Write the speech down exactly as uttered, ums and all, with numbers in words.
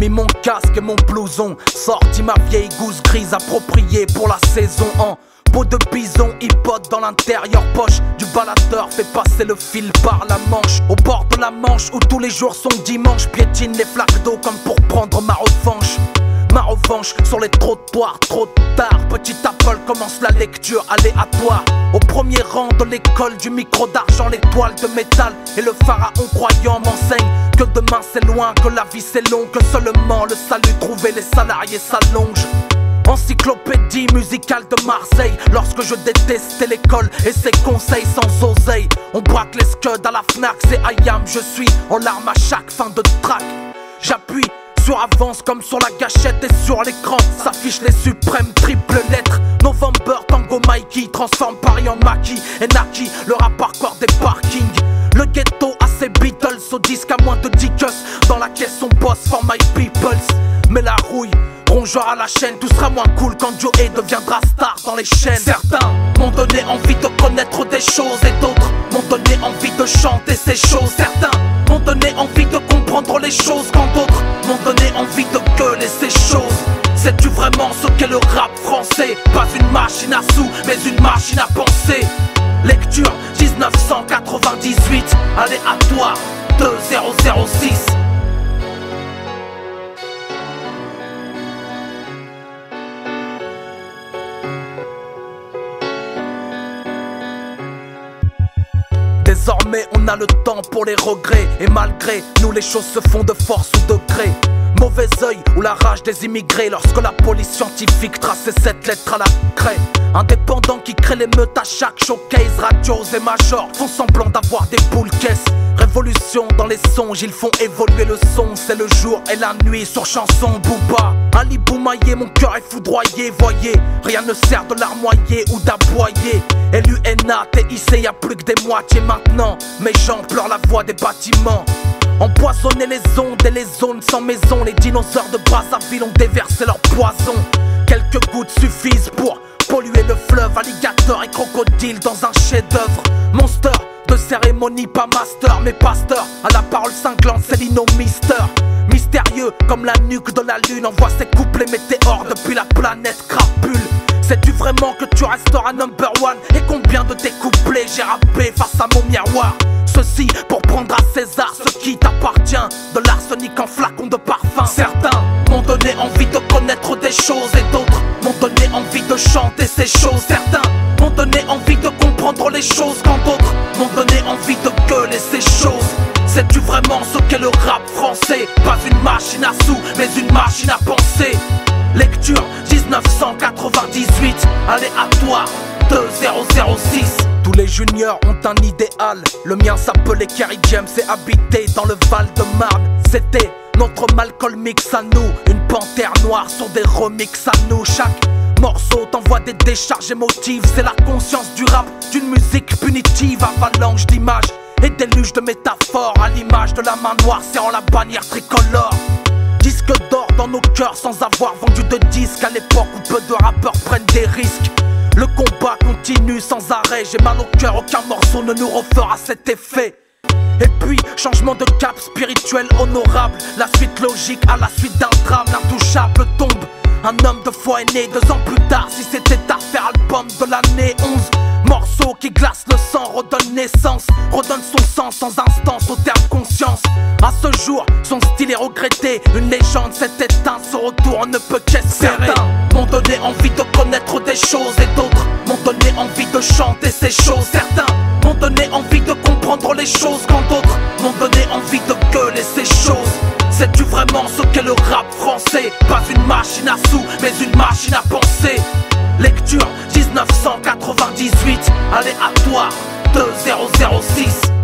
mis mon casque et mon blouson, sorti ma vieille gousse grise appropriée pour la saison en peau de bison, hip-hop dans l'intérieur poche du baladeur fait passer le fil par la manche. Au bord de la Manche où tous les jours sont dimanche, piétine les flaques d'eau comme pour prendre ma revanche. Ma revanche sur les trottoirs, trop tard. Petit Apple commence la lecture aléatoire. Au premier rang de l'école du micro d'argent, l'étoile de métal et le pharaon croyant m'enseigne que demain c'est loin, que la vie c'est long, que seulement le salut trouvé les salariés s'allonge. Encyclopédie musicale de Marseille, lorsque je détestais l'école et ses conseils sans oseille. On braque les scuds à la Fnac, c'est I am, je suis en larmes à chaque fin de track. J'appuie sur avance comme sur la gâchette et sur l'écran s'affichent les suprêmes triples lettres. November, Tango, Mikey, transforme Paris en maquis et Naki, le rap hardcore des parkings. Le ghetto a ses Beatles au disque à moins de dix cus. Dans la caisse on bosse for my peoples. Mais la rouille, rongeur à la chaîne, tout sera moins cool quand Joey deviendra star dans les chaînes. Certains m'ont donné envie de connaître des choses et d'autres m'ont donné envie de chanter ces choses. Certains m'ont donné envie de comprendre les choses quand d'autres m'ont donné envie de gueuler ces choses. Sais-tu vraiment ce qu'est le rap français? Pas une machine à sous, mais une machine à penser. Lecture dix-neuf cent quatre-vingt-dix-huit, aléatoire deux zéro zéro six. Désormais on a le temps pour les regrets. Et malgré nous les choses se font de force ou de gré. Mauvais œil ou la rage des immigrés lorsque la police scientifique traçait cette lettre à la craie. Indépendants qui créent les meutes à chaque showcase. Radios et majors font semblant d'avoir des boules caisses. Révolution dans les songes, ils font évoluer le son. C'est le jour et la nuit sur chanson Booba. Ali Boumaillé, mon cœur est foudroyé. Voyez, rien ne sert de larmoyer ou d'aboyer. L U N A, T I C, y'a plus que des moitiés maintenant. Mes gens pleurent la voix des bâtiments. Empoisonner les ondes et les zones sans maison. Les dinosaures de Brazzaville ont déversé leur poison. Quelques gouttes suffisent pour polluer le fleuve. Alligator et crocodile dans un chef-d'œuvre. Monster de cérémonie, pas master, mais pasteur. À la parole cinglante, c'est Lino Mister. Mystérieux comme la nuque de la lune. Envoie ses couplets météores depuis la planète crapule. Sais-tu vraiment que tu resteras number one? Et combien de tes couplets j'ai rappé face à mon miroir? Ceci pour prendre à César ce qui t'appartient. De l'arsenic en flacon de parfum. Certains m'ont donné envie de connaître des choses et d'autres m'ont donné envie de chanter ces choses. Certains m'ont donné envie de comprendre les choses quand d'autres m'ont donné envie de gueuler ces choses. Sais-tu vraiment ce qu'est le rap français? Pas une machine à sous, mais une machine à penser. Lecture dix-neuf cent quatre-vingt-dix-huit, aléatoire deux zéro zéro six. Tous les juniors ont un idéal. Le mien s'appelait Kerry James et habitait dans le Val-de-Marne. C'était notre Malcolm X à nous, une panthère noire sur des remixes à nous. Chaque morceau t'envoie des décharges émotives. C'est la conscience du rap, d'une musique punitive. Avalanche d'images et déluge de métaphores. À l'image de la main noire serrant la bannière tricolore. Disque d'or dans nos cœurs sans avoir vendu de disques. À l'époque où peu de rappeurs prennent des risques. Le combat continue sans arrêt. J'ai mal au cœur, aucun morceau ne nous refera cet effet. Et puis, changement de cap spirituel honorable. La suite logique à la suite d'un drame. L'intouchable tombe. Un homme de foi est né deux ans plus tard. Si c'était à faire album de l'année onze. Morceau qui glace le sang, redonne naissance. Redonne son sens sans instance au terme conscience. À ce jour, son style est regretté. Une légende s'est éteinte, ce retour on ne peut qu'espérer. Certains m'ont donné envie de connaître des choses et d'autres m'ont donné envie de chanter ces choses. Certains m'ont donné envie de comprendre les choses quand d'autres m'ont donné envie de gueuler ces choses. Sais-tu vraiment ce qu'est le rap français? Pas une machine à sous, mais une machine à penser. Lecture dix-neuf cent quatre-vingt-dix-huit, aléatoire deux zéro zéro six.